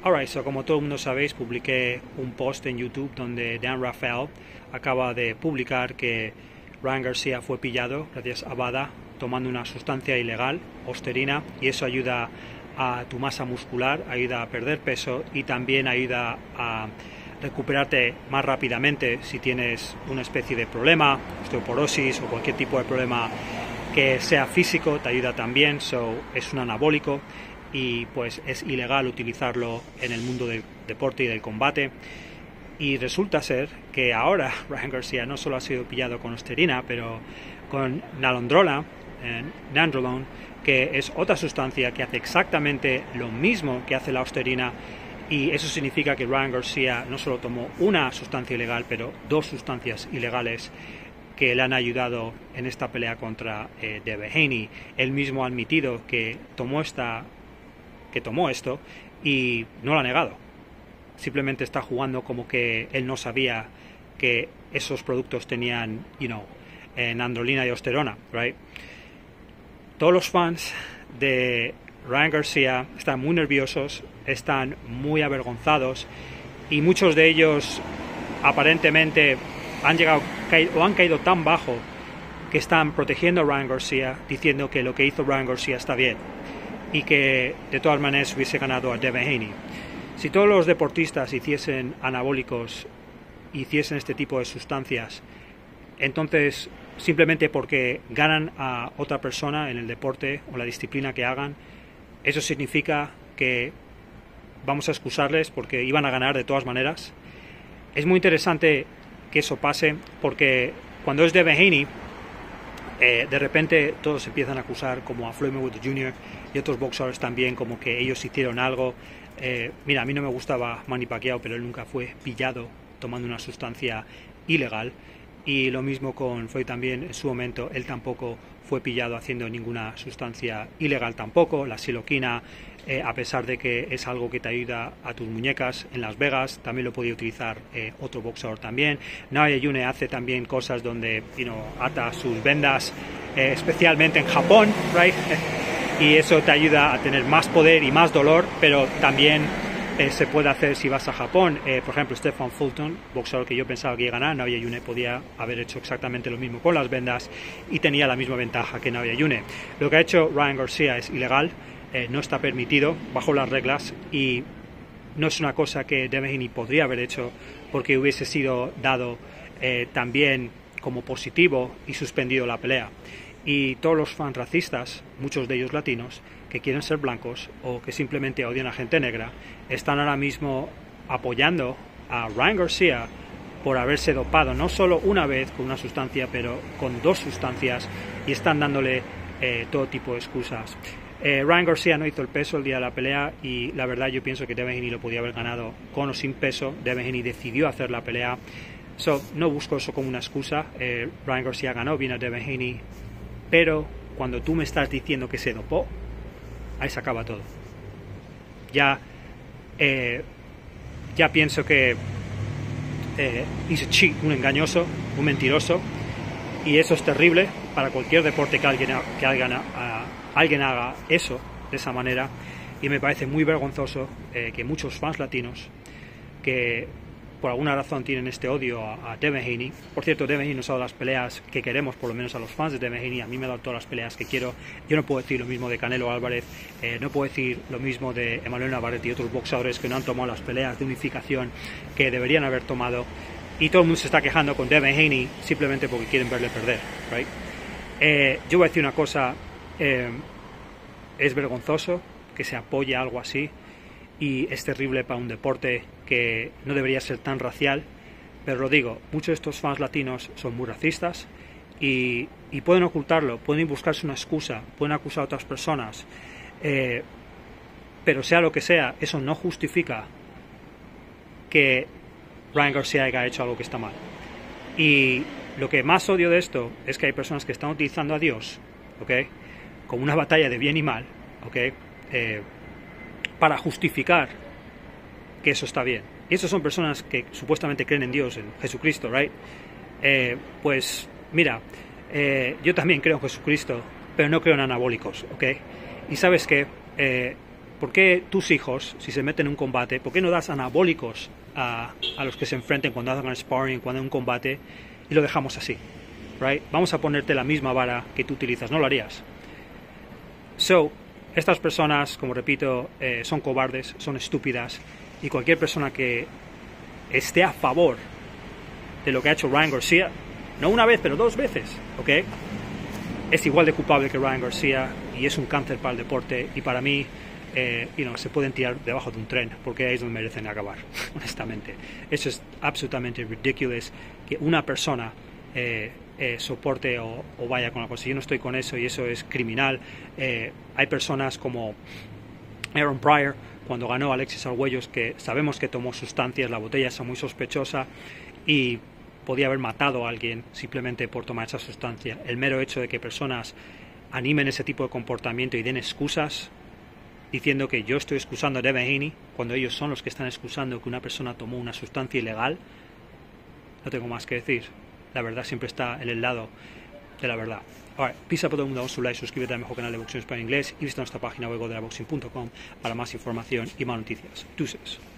Alright, so como todo el mundo sabéis, publiqué un post en YouTube donde Dan Rafael acaba de publicar que Ryan Garcia fue pillado gracias a WADA tomando una sustancia ilegal, Osterina, y eso ayuda a tu masa muscular, ayuda a perder peso y también ayuda a recuperarte más rápidamente si tienes una especie de problema, osteoporosis o cualquier tipo de problema que sea físico, te ayuda también. Es un anabólico y pues es ilegal utilizarlo en el mundo del deporte y del combate. Y resulta ser que ahora Ryan Garcia no solo ha sido pillado con Osterina, pero con nalondrona, nandrolone, que es otra sustancia que hace exactamente lo mismo que hace la Osterina, y eso significa que Ryan Garcia no solo tomó una sustancia ilegal, pero dos sustancias ilegales que le han ayudado en esta pelea contra Devin Haney. Él mismo ha admitido que tomó esto y no lo ha negado. Simplemente está jugando como que él no sabía que esos productos tenían, nandrolina y osterona, right? Todos los fans de Ryan Garcia están muy nerviosos, están muy avergonzados y muchos de ellos aparentemente han caído tan bajo que están protegiendo a Ryan Garcia, diciendo que lo que hizo Ryan Garcia está bien y que de todas maneras hubiese ganado a Devin Haney. Si todos los deportistas hiciesen anabólicos, hiciesen este tipo de sustancias, entonces simplemente porque ganan a otra persona en el deporte o la disciplina que hagan, eso significa que vamos a excusarles porque iban a ganar de todas maneras. Es muy interesante que eso pase porque cuando es Devin Haney, de repente todos empiezan a acusar como a Floyd Mayweather Jr. y otros boxeadores también como que ellos hicieron algo. Mira, a mí no me gustaba Manny Pacquiao, pero él nunca fue pillado tomando una sustancia ilegal, y lo mismo con Floyd también. En su momento él tampoco fue pillado haciendo ninguna sustancia ilegal tampoco. La siloquina, a pesar de que es algo que te ayuda a tus muñecas en Las Vegas, también lo podía utilizar otro boxeador también. Naoya Inoue hace también cosas donde ata sus vendas, especialmente en Japón, right? Y eso te ayuda a tener más poder y más dolor, pero también se puede hacer si vas a Japón. Por ejemplo, Stephen Fulton, boxeador que yo pensaba que iba a ganar, Naoya Inoue podía haber hecho exactamente lo mismo con las vendas y tenía la misma ventaja que Naoya Inoue. Lo que ha hecho Ryan Garcia es ilegal, no está permitido bajo las reglas, y no es una cosa que Devin Haney podría haber hecho porque hubiese sido dado también como positivo y suspendido la pelea. Y todos los fans racistas, muchos de ellos latinos, que quieren ser blancos o que simplemente odian a gente negra, están ahora mismo apoyando a Ryan Garcia por haberse dopado no solo una vez con una sustancia, pero con dos sustancias, y están dándole todo tipo de excusas. Ryan Garcia no hizo el peso el día de la pelea, y la verdad yo pienso que Devin Haney lo podía haber ganado con o sin peso. Devin Haney decidió hacer la pelea, no busco eso como una excusa. Ryan Garcia ganó bien a Devin Haney, pero cuando tú me estás diciendo que se dopó, ahí se acaba todo. Ya pienso que he's a cheat, un engañoso, un mentiroso, y eso es terrible para cualquier deporte que alguien haga eso de esa manera. Y me parece muy vergonzoso que muchos fans latinos que por alguna razón tienen este odio a Devin Haney. Por cierto, Devin Haney nos ha dado las peleas que queremos, por lo menos a los fans de Devin Haney. A mí me ha dado todas las peleas que quiero. Yo no puedo decir lo mismo de Canelo Álvarez, no puedo decir lo mismo de Emmanuel Navarrete y otros boxeadores que no han tomado las peleas de unificación que deberían haber tomado. Y todo el mundo se está quejando con Devin Haney simplemente porque quieren verle perder, right? Yo voy a decir una cosa, es vergonzoso que se apoye algo así, y es terrible para un deporte que no debería ser tan racial, pero lo digo, muchos de estos fans latinos son muy racistas y pueden ocultarlo, pueden buscarse una excusa, pueden acusar a otras personas, pero sea lo que sea, eso no justifica que Ryan Garcia haya hecho algo que está mal. Y lo que más odio de esto es que hay personas que están utilizando a Dios, ¿okay?, como una batalla de bien y mal, ¿okay?, para justificar que eso está bien. Y esas son personas que supuestamente creen en Dios, en Jesucristo, right? Pues mira, yo también creo en Jesucristo, pero no creo en anabólicos, ¿ok? Y sabes que ¿Por qué tus hijos, si se meten en un combate, por qué no das anabólicos a los que se enfrenten cuando hagan sparring, cuando hay un combate, y lo dejamos así? Right? Vamos a ponerte la misma vara que tú utilizas, no lo harías. So, estas personas, como repito, son cobardes, son estúpidas, y cualquier persona que esté a favor de lo que ha hecho Ryan García, no una vez, pero 2 veces, ¿ok? Es igual de culpable que Ryan García y es un cáncer para el deporte, y para mí se pueden tirar debajo de un tren, porque ahí es donde merecen acabar, honestamente. Eso es absolutamente ridiculous, que una persona soporte o vaya con la cosa. Yo no estoy con eso y eso es criminal. Hay personas como Aaron Pryor, cuando ganó Alexis Arguellos, que sabemos que tomó sustancias, la botella es muy sospechosa y podía haber matado a alguien simplemente por tomar esa sustancia. El mero hecho de que personas animen ese tipo de comportamiento y den excusas diciendo que yo estoy excusando a Devin Haney cuando ellos son los que están excusando que una persona tomó una sustancia ilegal, no tengo más que decir. La verdad siempre está en el lado de la verdad. Alright, pisa por todo el mundo, dale su like, suscríbete al mejor canal de boxeo en español e inglés y visita nuestra página web de boxing.com para más información y más noticias. Deuces.